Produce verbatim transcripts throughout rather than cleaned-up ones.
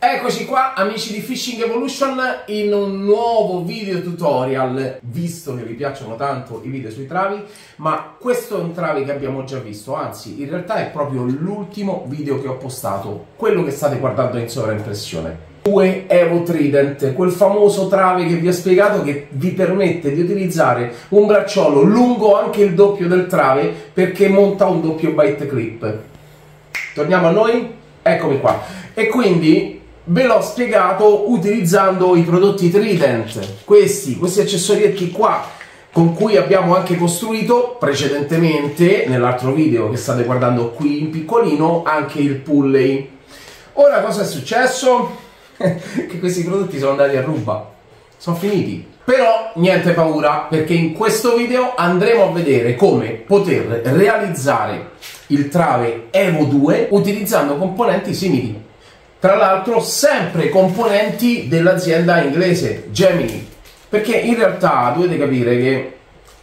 Eccoci qua amici di Fishing Evolution in un nuovo video tutorial, visto che vi piacciono tanto i video sui travi, ma questo è un trave che abbiamo già visto, anzi in realtà è proprio l'ultimo video che ho postato, quello che state guardando in sovraimpressione. due Evo Trident, quel famoso trave che vi ho spiegato che vi permette di utilizzare un bracciolo lungo anche il doppio del trave perché monta un doppio bite clip. Torniamo a noi? Eccomi qua. E quindi ve l'ho spiegato utilizzando i prodotti Trident, questi, questi accessorietti qua con cui abbiamo anche costruito precedentemente nell'altro video che state guardando qui in piccolino anche il pulley. Ora cosa è successo? Che questi prodotti sono andati a ruba, sono finiti. Però niente paura, perché in questo video andremo a vedere come poter realizzare il trave Evo due utilizzando componenti simili. Tra l'altro sempre componenti dell'azienda inglese Gemini, perché in realtà dovete capire che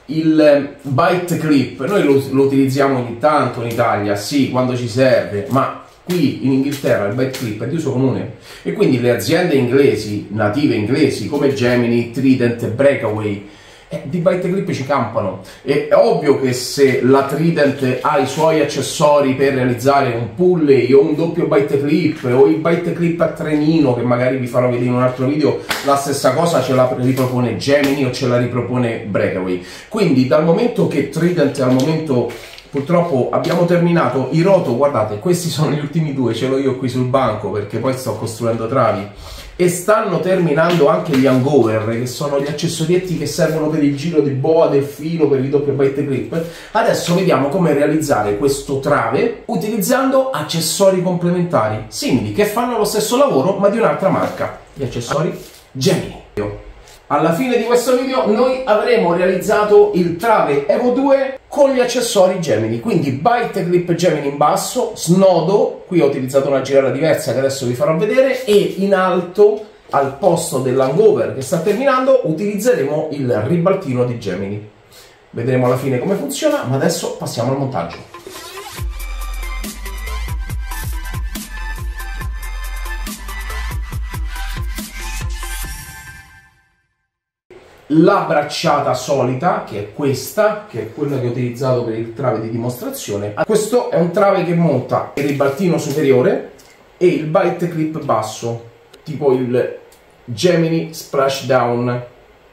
il bite clip noi lo, lo utilizziamo ogni tanto in Italia, sì, quando ci serve, ma qui in Inghilterra il bite clip è di uso comune e quindi le aziende inglesi, native inglesi come Gemini, Trident e Breakaway eh, di bite clip ci campano. È ovvio che se la Trident ha i suoi accessori per realizzare un pulley o un doppio bite clip o il bite clip a trenino, che magari vi farò vedere in un altro video, la stessa cosa ce la ripropone Gemini o ce la ripropone Breakaway. Quindi dal momento che Trident al momento purtroppo abbiamo terminato i roto, guardate, questi sono gli ultimi due, ce l'ho io qui sul banco perché poi sto costruendo travi, e stanno terminando anche gli hangover, che sono gli accessorietti che servono per il giro di boa del filo per il doppio bite clip. Adesso vediamo come realizzare questo trave utilizzando accessori complementari simili che fanno lo stesso lavoro ma di un'altra marca, gli accessori Gemini. Alla fine di questo video noi avremo realizzato il trave Evo due con gli accessori Gemini, quindi bite clip Gemini in basso, snodo, qui ho utilizzato una girella diversa che adesso vi farò vedere, e in alto al posto dell'hangover che sta terminando utilizzeremo il ribaltino di Gemini. Vedremo alla fine come funziona, ma adesso passiamo al montaggio. La bracciata solita, che è questa, che è quella che ho utilizzato per il trave di dimostrazione. Questo è un trave che monta il ribaltino superiore e il bite clip basso, tipo il Gemini Splashdown,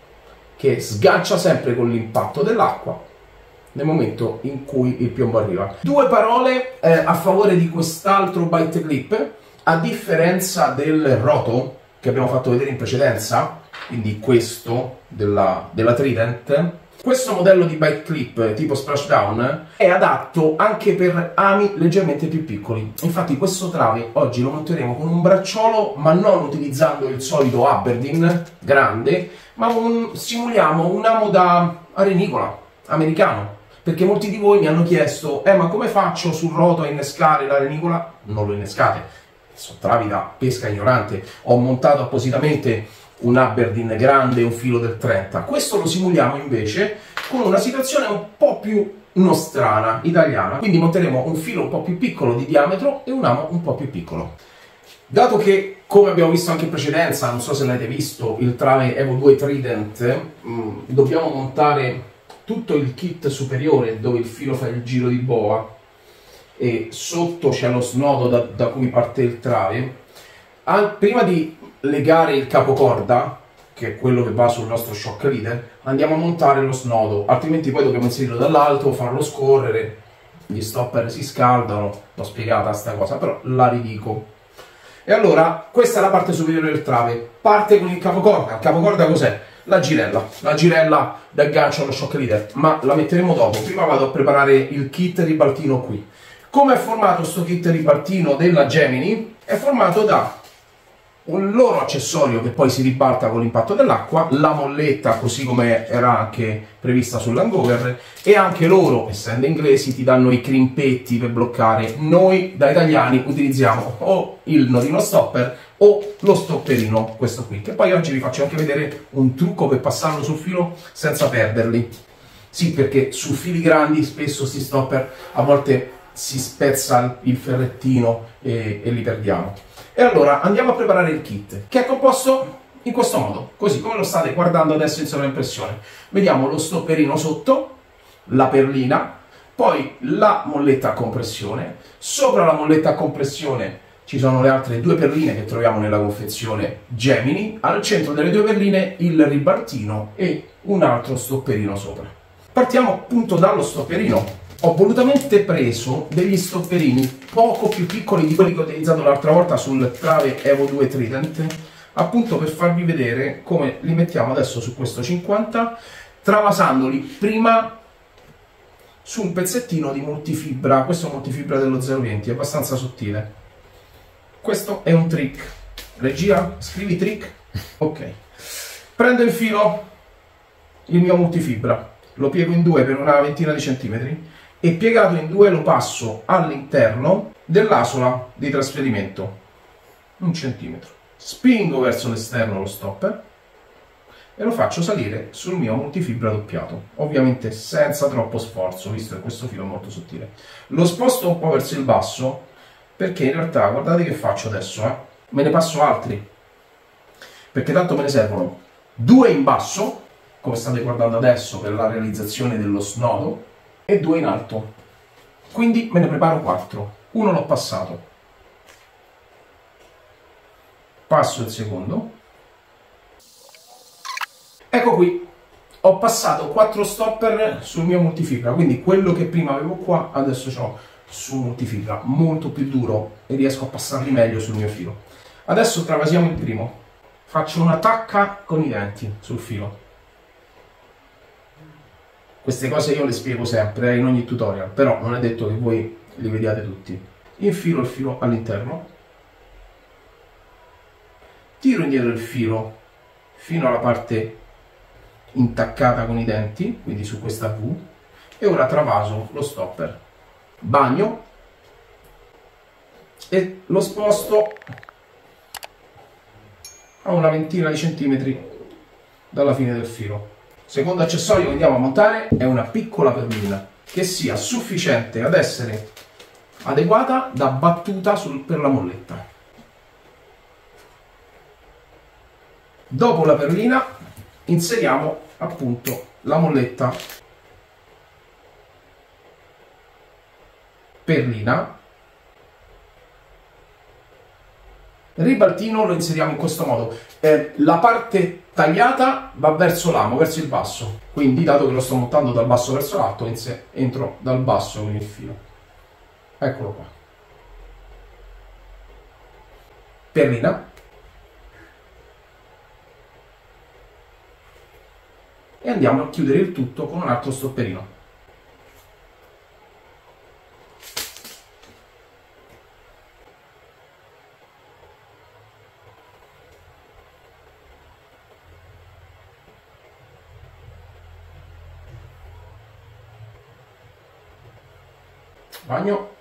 che sgancia sempre con l'impatto dell'acqua nel momento in cui il piombo arriva. Due parole eh, a favore di quest'altro bite clip. A differenza del roto che abbiamo fatto vedere in precedenza, quindi questo della, della Trident, questo modello di bite clip tipo splashdown è adatto anche per ami leggermente più piccoli. Infatti questo trave oggi lo monteremo con un bracciolo, ma non utilizzando il solito Aberdeen grande, ma un, simuliamo un amo da arenicola americano, perché molti di voi mi hanno chiesto eh ma come faccio sul roto a innescare l'arenicola? Non lo innescate, sono travi da pesca ignorante. Ho montato appositamente un Aberdeen grande e un filo del trenta. Questo lo simuliamo invece con una situazione un po' più nostrana, italiana, quindi monteremo un filo un po' più piccolo di diametro e un amo un po' più piccolo. Dato che, come abbiamo visto anche in precedenza, non so se l'avete visto, il trave Evo due Trident, mh, dobbiamo montare tutto il kit superiore dove il filo fa il giro di boa e sotto c'è lo snodo da, da cui parte il trave. Al, prima di legare il capocorda, che è quello che va sul nostro shock leader, andiamo a montare lo snodo, altrimenti poi dobbiamo inserirlo dall'alto, farlo scorrere, gli stopper si scaldano. L'ho spiegata sta cosa, però la ridico. E allora questa è la parte superiore del trave, parte con il capocorda. Il capocorda cos'è? La girella, la girella da gancio allo shock leader, ma la metteremo dopo. Prima vado a preparare il kit ribaltino qui. Come è formato sto kit ribaltino della Gemini? È formato da un loro accessorio che poi si ribalta con l'impatto dell'acqua, la molletta così come era anche prevista sull'hangover, e anche loro, essendo inglesi, ti danno i crimpetti per bloccare. Noi da italiani utilizziamo o il nodino stopper o lo stopperino, questo qui, che poi oggi vi faccio anche vedere un trucco per passarlo sul filo senza perderli. Sì, perché su fili grandi spesso sti stopper a volte si spezza il ferrettino e, e li perdiamo. E allora andiamo a preparare il kit, che è composto in questo modo, così come lo state guardando adesso in sovraimpressione. Vediamo lo stopperino sotto, la perlina, poi la molletta a compressione, sopra la molletta a compressione ci sono le altre due perline che troviamo nella confezione Gemini, al centro delle due perline il ribaltino e un altro stopperino sopra. Partiamo appunto dallo stopperino. Ho volutamente preso degli stopperini poco più piccoli di quelli che ho utilizzato l'altra volta sul Trave Evo due Trident, appunto per farvi vedere come li mettiamo adesso su questo cinquanta, travasandoli prima su un pezzettino di multifibra. Questo è un multifibra dello zero venti, è abbastanza sottile. Questo è un trick. Regia, scrivi trick. Ok. Prendo il filo, il mio multifibra, lo piego in due per una ventina di centimetri e piegato in due lo passo all'interno dell'asola di trasferimento, un centimetro. Spingo verso l'esterno lo stopper e lo faccio salire sul mio multifibra doppiato, ovviamente senza troppo sforzo, visto che questo filo è molto sottile. Lo sposto un po' verso il basso, perché in realtà, guardate che faccio adesso, eh? Me ne passo altri, perché tanto me ne servono due in basso, come state guardando adesso per la realizzazione dello snodo, e due in alto, quindi me ne preparo quattro. Uno l'ho passato, passo il secondo. Ecco qui, ho passato quattro stopper sul mio multifibra, quindi quello che prima avevo qua adesso ce l'ho su multifibra, molto più duro e riesco a passarli meglio sul mio filo. Adesso travasiamo il primo, faccio una tacca con i denti sul filo. Queste cose io le spiego sempre eh, in ogni tutorial, però non è detto che voi li vediate tutti. Infilo il filo all'interno, tiro indietro il filo fino alla parte intaccata con i denti, quindi su questa V, e ora travaso lo stopper, bagno e lo sposto a una ventina di centimetri dalla fine del filo. Secondo accessorio che andiamo a montare è una piccola perlina che sia sufficiente ad essere adeguata da battuta sul, per la molletta. Dopo la perlina inseriamo appunto la molletta perlina. Il ribaltino lo inseriamo in questo modo. Eh, la parte tagliata va verso l'amo, verso il basso. Quindi, dato che lo sto montando dal basso verso l'alto, entro dal basso con il filo. Eccolo qua. Perlina. E andiamo a chiudere il tutto con un altro stopperino. Bagno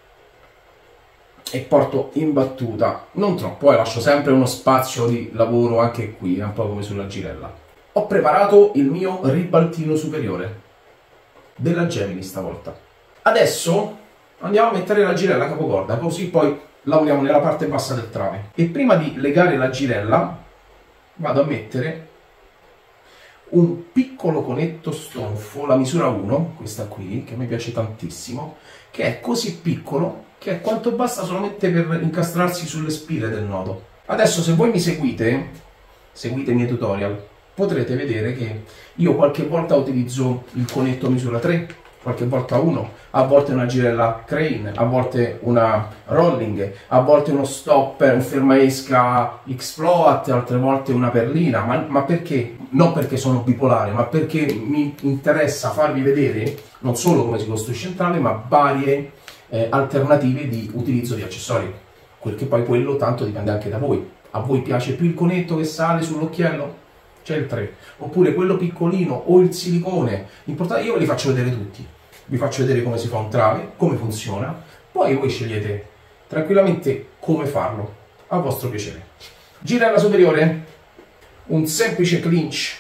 e porto in battuta, non troppo, poi lascio sempre uno spazio di lavoro anche qui, un po' come sulla girella. Ho preparato il mio ribaltino superiore della Gemini stavolta. Adesso andiamo a mettere la girella capocorda, così poi lavoriamo nella parte bassa del trave. E prima di legare la girella vado a mettere un piccolo conetto stonfo, la misura uno, questa qui, che mi piace tantissimo, che è così piccolo che è quanto basta solamente per incastrarsi sulle spine del nodo. Adesso se voi mi seguite, seguite i miei tutorial, potrete vedere che io qualche volta utilizzo il conetto misura tre, qualche volta uno, a volte una girella crane, a volte una rolling, a volte uno stopper, un fermaesca X-Float, altre volte una perlina. Ma, ma perché? Non perché sono bipolare, ma perché mi interessa farvi vedere non solo come si costruisce il trave, ma varie eh, alternative di utilizzo di accessori. Quel che poi quello tanto dipende anche da voi. A voi piace più il conetto che sale sull'occhiello? C'è il tre, oppure quello piccolino o il silicone. Importante, io ve li faccio vedere tutti, vi faccio vedere come si fa un trave, come funziona, poi voi scegliete tranquillamente come farlo a vostro piacere. Girella superiore, un semplice clinch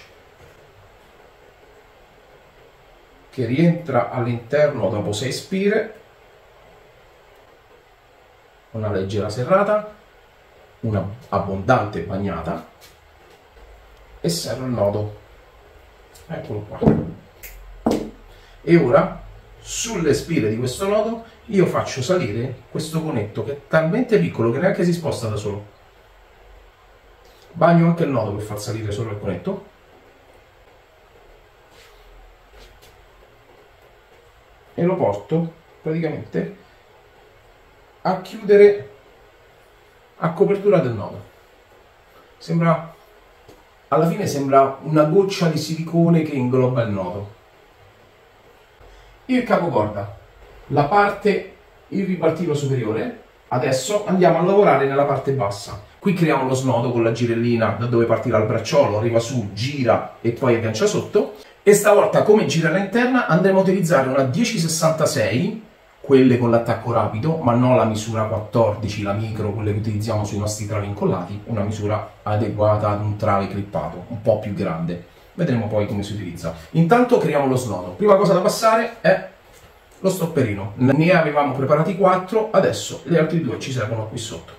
che rientra all'interno dopo sei spire, una leggera serrata, una abbondante bagnata e serro il nodo. Eccolo qua. E ora sulle spille di questo nodo io faccio salire questo conetto che è talmente piccolo che neanche si sposta da solo. Bagno anche il nodo per far salire solo il conetto. E lo porto praticamente a chiudere a copertura del nodo. Sembra, alla fine sembra una goccia di silicone che ingloba il nodo. Il capocorda, la parte, il ribaltino superiore. Adesso andiamo a lavorare nella parte bassa. Qui creiamo lo snodo con la girellina da dove partirà il bracciolo, arriva su, gira e poi aggancia sotto. E stavolta, come girella interna, andremo a utilizzare una dieci sessantasei, quelle con l'attacco rapido, ma non la misura quattordici, la micro, quelle che utilizziamo sui nostri travi incollati, una misura adeguata ad un trave clippato, un po' più grande. Vedremo poi come si utilizza. Intanto creiamo lo snodo. Prima cosa da passare è lo stopperino. Ne avevamo preparati quattro, adesso gli altri due ci servono qui sotto.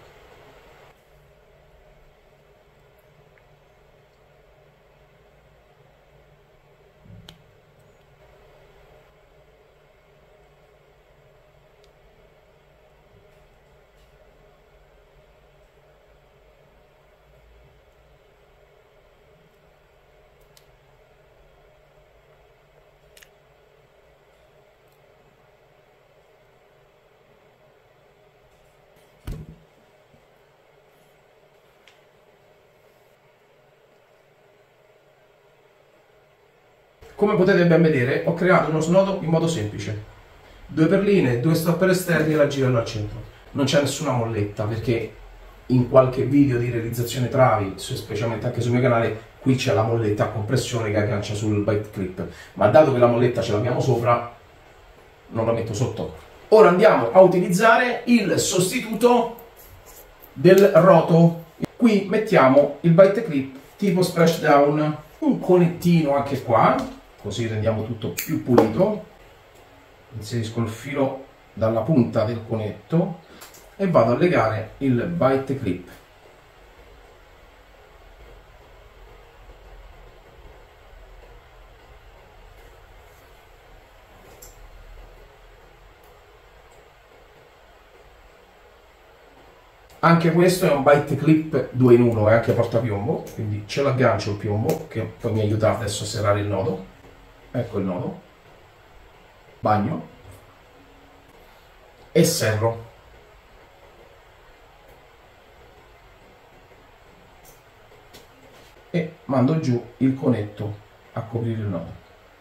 Come potete ben vedere, ho creato uno snodo in modo semplice. Due perline, due stopper esterni e la girella al centro. Non c'è nessuna molletta, perché in qualche video di realizzazione travi, specialmente anche sul mio canale, qui c'è la molletta a compressione che aggancia sul bite clip. Ma dato che la molletta ce l'abbiamo sopra, non la metto sotto. Ora andiamo a utilizzare il sostituto del roto. Qui mettiamo il bite clip tipo splashdown, un conettino anche qua, così rendiamo tutto più pulito. Inserisco il filo dalla punta del conetto e vado a legare il bite clip. Anche questo è un bite clip due in uno, è anche portapiombo, quindi ce l'aggancio il piombo che poi mi aiuta adesso a serrare il nodo. Ecco il nodo, bagno e serro. E mando giù il conetto a coprire il nodo.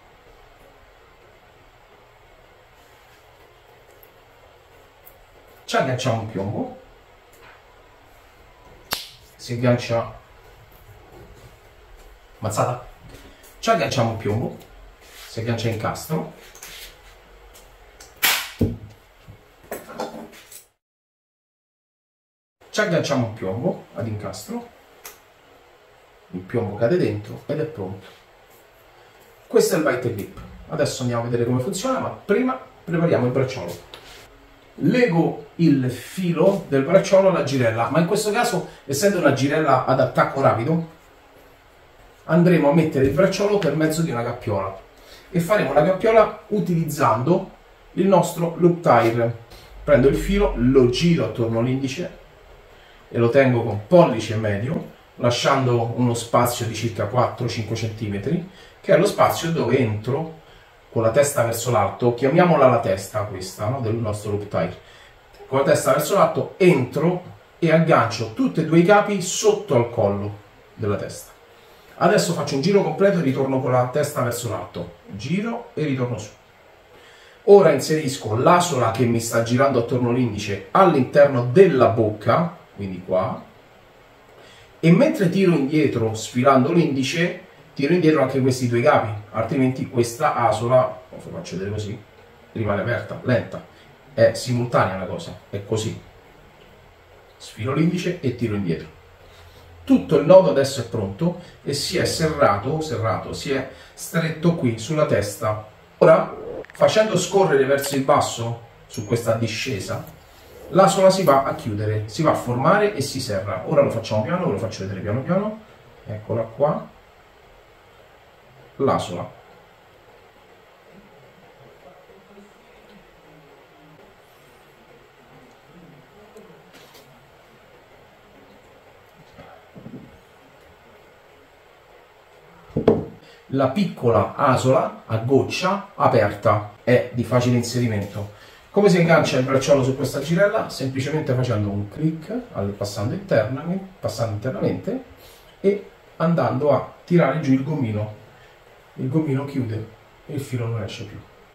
Ci agganciamo un piombo. Si aggancia mazzata, ci agganciamo un piombo, si aggancia incastro, ci agganciamo un piombo ad incastro, il piombo cade dentro ed è pronto. Questo è il bite clip. Adesso andiamo a vedere come funziona, ma prima prepariamo il bracciolo. Lego il filo del bracciolo alla girella, ma in questo caso, essendo una girella ad attacco rapido, andremo a mettere il bracciolo per mezzo di una cappiola e faremo la cappiola utilizzando il nostro loop tire. Prendo il filo, lo giro attorno all'indice e lo tengo con pollice medio, lasciando uno spazio di circa quattro cinque centimetri, che è lo spazio dove entro con la testa verso l'alto, chiamiamola la testa questa, no? Del nostro loop tire. Con la testa verso l'alto entro e aggancio tutti e due i capi sotto al collo della testa. Adesso faccio un giro completo e ritorno con la testa verso l'alto. Giro e ritorno su. Ora inserisco l'asola che mi sta girando attorno all'indice all'interno della bocca, quindi qua, e mentre tiro indietro sfilando l'indice, tiro indietro anche questi due capi, altrimenti questa asola, lo faccio vedere così, rimane aperta, lenta, è simultanea la cosa, è così. Sfilo l'indice e tiro indietro. Tutto il nodo adesso è pronto e si è serrato, serrato, si è stretto qui sulla testa. Ora, facendo scorrere verso il basso, su questa discesa, l'asola si va a chiudere, si va a formare e si serra. Ora lo facciamo piano, ve lo faccio vedere piano piano. Eccola qua, l'asola. La piccola asola a goccia aperta è di facile inserimento. Come si aggancia il bracciolo su questa girella? Semplicemente facendo un clic, passando, internamente, passando internamente e andando a tirare giù il gommino. Il gommino chiude e il filo non esce più.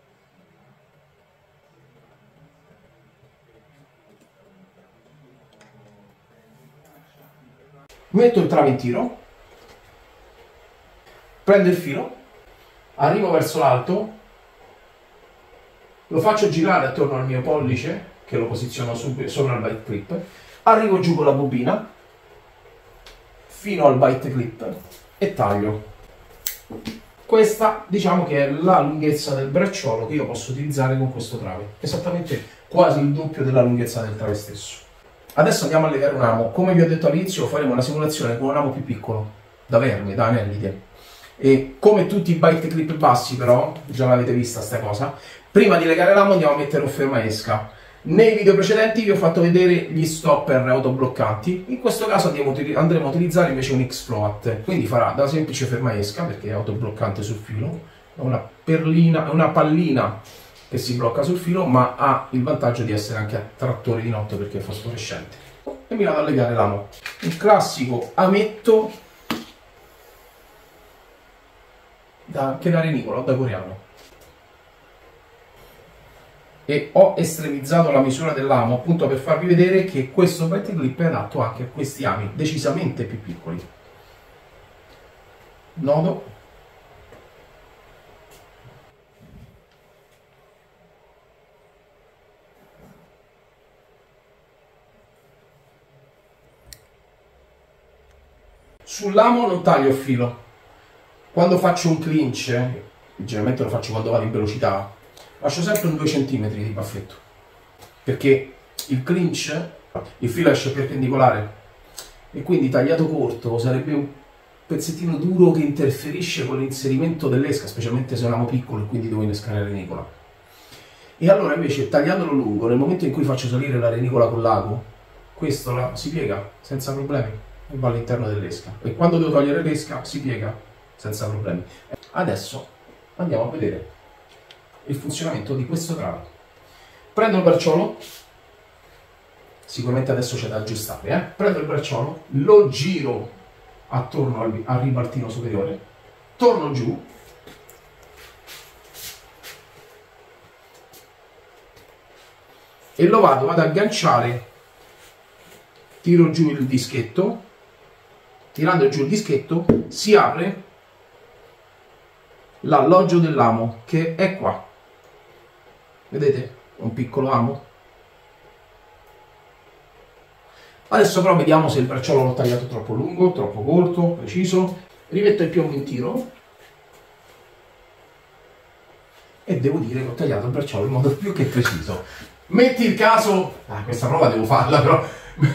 Metto il trave in tiro, prendo il filo, arrivo verso l'alto, lo faccio girare attorno al mio pollice, che lo posiziono sopra il bite clip, arrivo giù con la bobina, fino al bite clip e taglio. Questa diciamo che è la lunghezza del bracciolo che io posso utilizzare con questo trave, esattamente quasi il doppio della lunghezza del trave stesso. Adesso andiamo a legare un amo. Come vi ho detto all'inizio, faremo una simulazione con un amo più piccolo, da verme, da anellite. E come tutti i bite clip bassi, però, già l'avete vista sta cosa, prima di legare l'amo andiamo a mettere un fermaesca. Nei video precedenti vi ho fatto vedere gli stopper autobloccanti, in questo caso andremo a utilizzare invece un X-Float, quindi farà da semplice fermaesca, perché è autobloccante sul filo, una perlina, una pallina che si blocca sul filo, ma ha il vantaggio di essere anche attrattore di notte perché è fosforescente. E mi vado a legare l'amo. Un classico ametto da, che da renicola o da coreano. E ho estremizzato la misura dell'amo appunto per farvi vedere che questo bite clip è adatto anche a questi ami decisamente più piccoli. Nodo. Sull'amo non taglio il filo. Quando faccio un clinch, generalmente lo faccio quando vado in velocità, lascio sempre un due centimetri di baffetto, perché il clinch, il filo esce perpendicolare e quindi tagliato corto sarebbe un pezzettino duro che interferisce con l'inserimento dell'esca, specialmente se è un amo piccolo e quindi devo innescare la renicola. E allora invece tagliandolo lungo, nel momento in cui faccio salire la renicola con l'ago, questo la, si piega senza problemi e va all'interno dell'esca, e quando devo togliere l'esca si piega senza problemi. Adesso andiamo a vedere il funzionamento di questo trave. Prendo il bracciolo, sicuramente adesso c'è da aggiustare, eh? Prendo il bracciolo, lo giro attorno al, al ribaltino superiore, torno giù, e lo vado ad agganciare, tiro giù il dischetto, tirando giù il dischetto si apre l'alloggio dell'amo che è qua. Vedete? Un piccolo amo. Adesso però vediamo se il bracciolo l'ho tagliato troppo lungo, troppo corto, preciso. Rimetto il piombo in tiro e devo dire che ho tagliato il bracciolo in modo più che preciso. Metti il caso... Ah, questa prova devo farla però.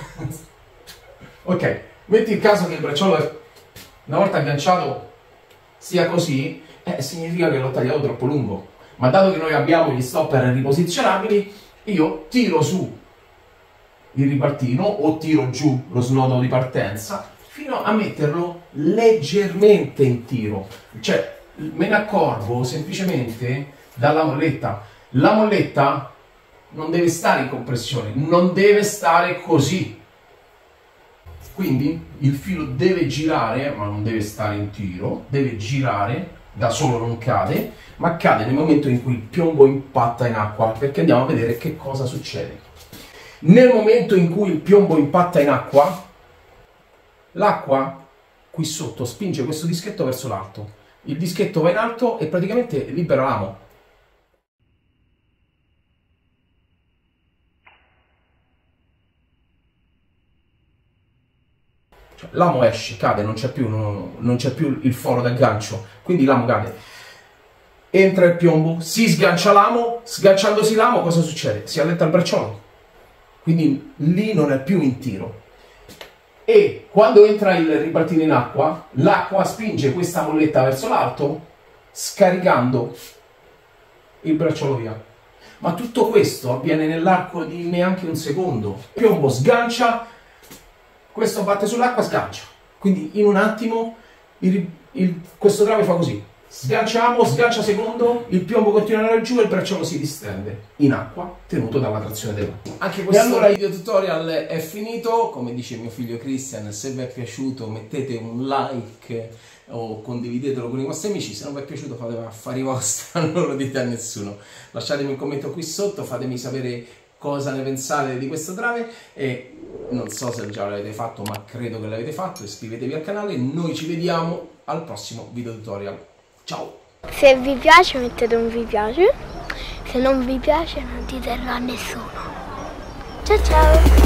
Ok, metti il caso che il bracciolo una volta agganciato sia così, eh, significa che l'ho tagliato troppo lungo. Ma dato che noi abbiamo gli stopper riposizionabili, io tiro su il ribaltino o tiro giù lo snodo di partenza fino a metterlo leggermente in tiro. Cioè, me ne accorgo semplicemente dalla molletta. La molletta non deve stare in compressione, non deve stare così. Quindi il filo deve girare, ma non deve stare in tiro, deve girare, da solo non cade, ma cade nel momento in cui il piombo impatta in acqua, perché andiamo a vedere che cosa succede. Nel momento in cui il piombo impatta in acqua, l'acqua qui sotto spinge questo dischetto verso l'alto. Il dischetto va in alto e praticamente libera l'amo. Cioè, l'amo esce, cade, non c'è più, non, non c'è più il foro d'aggancio, quindi l'amo cade. Entra il piombo, si sgancia l'amo, sganciandosi l'amo cosa succede? Si allenta il bracciolo. quindi lì non è più in tiro. E quando entra il ribaltino in acqua, l'acqua spinge questa molletta verso l'alto, scaricando il bracciolo via. Ma tutto questo avviene nell'arco di neanche un secondo. Il piombo sgancia, questo batte sull'acqua, sgancia. Quindi in un attimo il, il, questo trave fa così. Sganciamo, sgancia secondo, il piombo continua ad andare giù e il bracciolo si distende in acqua, tenuto dalla trazione dell'acqua. Anche questo allora, video tutorial è finito. Come dice mio figlio Christian, se vi è piaciuto mettete un like o condividetelo con i vostri amici. Se non vi è piaciuto fate affari vostri, non lo dite a nessuno. Lasciatemi un commento qui sotto, fatemi sapere cosa ne pensate di questo trave e non so se già l'avete fatto, ma credo che l'avete fatto. Iscrivetevi al canale, noi ci vediamo al prossimo video tutorial. Ciao! Se vi piace mettete un vi piace, se non vi piace non ditelo a nessuno. Ciao ciao!